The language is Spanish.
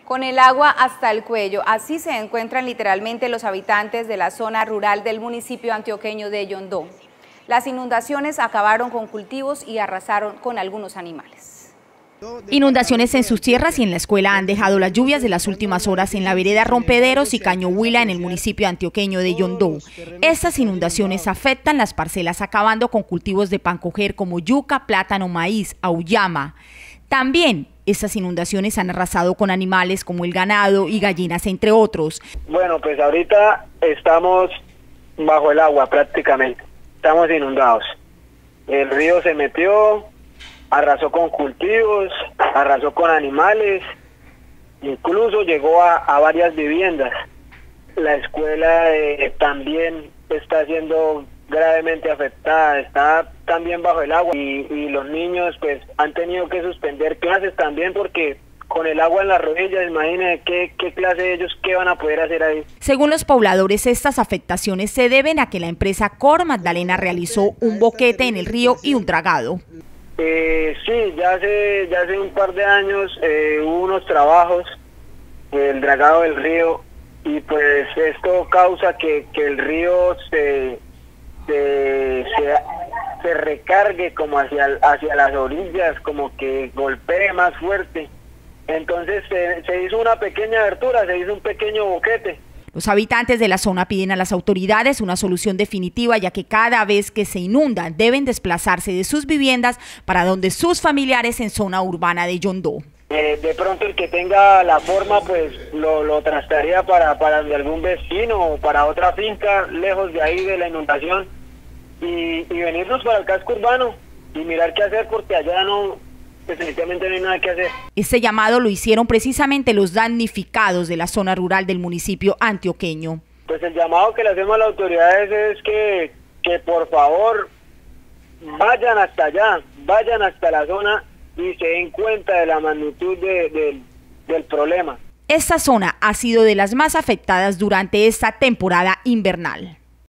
Con el agua hasta el cuello, así se encuentran literalmente los habitantes de la zona rural del municipio antioqueño de Yondó. Las inundaciones acabaron con cultivos y arrasaron con algunos animales. Inundaciones en sus tierras y en la escuela han dejado las lluvias de las últimas horas en la vereda Rompederos y Caño Huila en el municipio antioqueño de Yondó. Estas inundaciones afectan las parcelas acabando con cultivos de pancoger como yuca, plátano, maíz, auyama. También estas inundaciones han arrasado con animales como el ganado y gallinas, entre otros. Bueno, pues ahorita estamos bajo el agua prácticamente, estamos inundados. El río se metió, arrasó con cultivos, arrasó con animales, incluso llegó a varias viviendas. La escuela también está siendo gravemente afectada, está también bajo el agua y los niños pues han tenido que suspender clases también porque con el agua en las rodillas, imagínense qué clase de ellos, qué van a poder hacer ahí. Según los pobladores, estas afectaciones se deben a que la empresa Cor Magdalena realizó un boquete en el río y un dragado. Sí, ya hace un par de años hubo unos trabajos, el dragado del río, y pues esto causa que el río se recargue como hacia las orillas, como que golpee más fuerte. Entonces se hizo una pequeña abertura, se hizo un pequeño boquete. Los habitantes de la zona piden a las autoridades una solución definitiva, ya que cada vez que se inundan deben desplazarse de sus viviendas para donde sus familiares en zona urbana de Yondó. De pronto el que tenga la forma pues lo trasladaría para de algún vecino o para otra finca lejos de ahí de la inundación y venirnos para el casco urbano y mirar qué hacer porque allá definitivamente no hay nada que hacer. Este llamado lo hicieron precisamente los damnificados de la zona rural del municipio antioqueño. Pues el llamado que le hacemos a las autoridades es que por favor vayan hasta allá, vayan hasta la zona y se den cuenta de la magnitud del problema. Esta zona ha sido de las más afectadas durante esta temporada invernal.